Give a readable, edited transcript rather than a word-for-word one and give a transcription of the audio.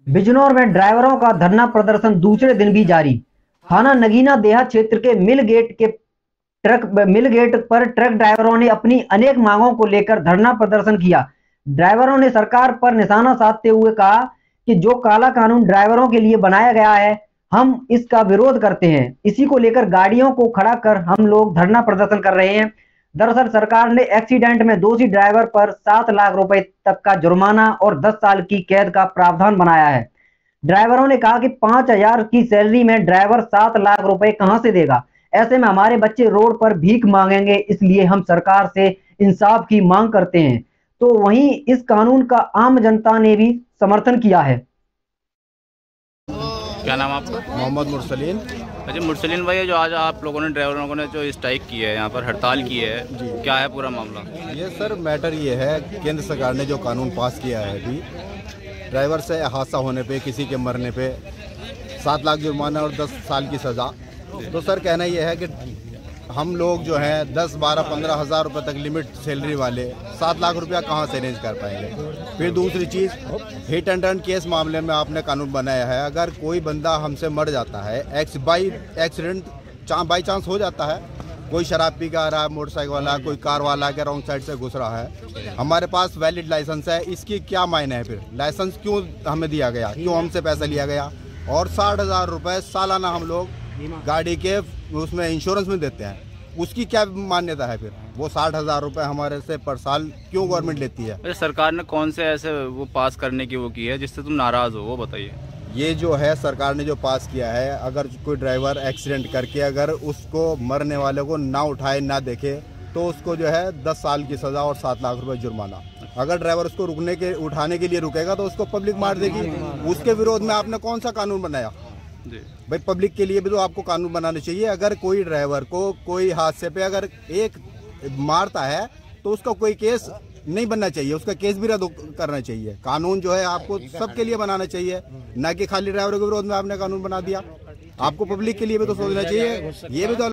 बिजनौर में ड्राइवरों का धरना प्रदर्शन दूसरे दिन भी जारी। थाना नगीना देहात क्षेत्र के मिल गेट पर ट्रक ड्राइवरों ने अपनी अनेक मांगों को लेकर धरना प्रदर्शन किया। ड्राइवरों ने सरकार पर निशाना साधते हुए कहा कि जो काला कानून ड्राइवरों के लिए बनाया गया है, हम इसका विरोध करते हैं। इसी को लेकर गाड़ियों को खड़ा कर हम लोग धरना प्रदर्शन कर रहे हैं। दरअसल सरकार ने एक्सीडेंट में दोषी ड्राइवर पर 7 लाख रुपए तक का जुर्माना और 10 साल की कैद का प्रावधान बनाया है। ड्राइवरों ने कहा कि 5,000 की सैलरी में ड्राइवर 7 लाख रुपए कहां से देगा। ऐसे में हमारे बच्चे रोड पर भीख मांगेंगे, इसलिए हम सरकार से इंसाफ की मांग करते हैं। तो वहीं इस कानून का आम जनता ने भी समर्थन किया है। क्या नाम आपका? मोहम्मद मुरसलीन। अच्छा मुरसलीन भाई, जो आज आप लोगों ने ड्राइवरों ने जो स्ट्राइक की है, यहाँ पर हड़ताल की है, क्या है पूरा मामला? ये सर मैटर ये है, केंद्र सरकार ने जो कानून पास किया है अभी, ड्राइवर से हादसा होने पे, किसी के मरने पे 7 लाख जुर्माना और 10 साल की सज़ा। तो सर कहना ये है कि हम लोग जो हैं 10, 12, 15 हज़ार रुपये तक लिमिट सैलरी वाले 7 लाख रुपया कहाँ से अरेंज कर पाएंगे। फिर दूसरी चीज़, हिट एंड रन केस मामले में आपने कानून बनाया है, अगर कोई बंदा हमसे मर जाता है, एक्सीडेंट बाई चांस हो जाता है, कोई शराब पी के आ रहा है, मोटरसाइकिल वाला, कोई कार वाला के रॉन्ग साइड से घुस रहा है, हमारे पास वैलिड लाइसेंस है, इसकी क्या मायने है? फिर लाइसेंस क्यों हमें दिया गया, क्यों हमसे पैसा लिया गया? और 60,000 रुपये सालाना हम लोग गाड़ी के उसमें इंश्योरेंस में देते हैं, उसकी क्या मान्यता है? फिर वो 60,000 रुपये हमारे से पर साल क्यों गवर्नमेंट लेती है? सरकार ने कौन से ऐसे वो पास करने की वो की है जिससे तुम नाराज हो, वो बताइए। ये जो है सरकार ने जो पास किया है, अगर कोई ड्राइवर एक्सीडेंट करके अगर उसको मरने वाले को ना उठाए ना देखे तो उसको जो है 10 साल की सज़ा और 7 लाख रुपए जुर्माना। अगर ड्राइवर उसको उठाने के लिए रुकेगा तो उसको पब्लिक मार देगी। उसके विरोध में आपने कौन सा कानून बनाया? भाई पब्लिक के लिए भी तो आपको कानून बनाना चाहिए। अगर कोई ड्राइवर को कोई हादसे पे अगर एक मारता है तो उसका कोई केस नहीं बनना चाहिए, उसका केस भी रद्द करना चाहिए। कानून जो है आपको सबके लिए बनाना चाहिए, ना कि खाली ड्राइवरों के विरोध में आपने कानून बना दिया। आपको पब्लिक के लिए भी तो सोचना चाहिए। ये भी तो